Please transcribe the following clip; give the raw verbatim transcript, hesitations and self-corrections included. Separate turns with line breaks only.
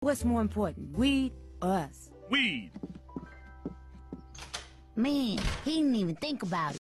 What's more important, weed or us?
Weed.
Man, he didn't even think about it.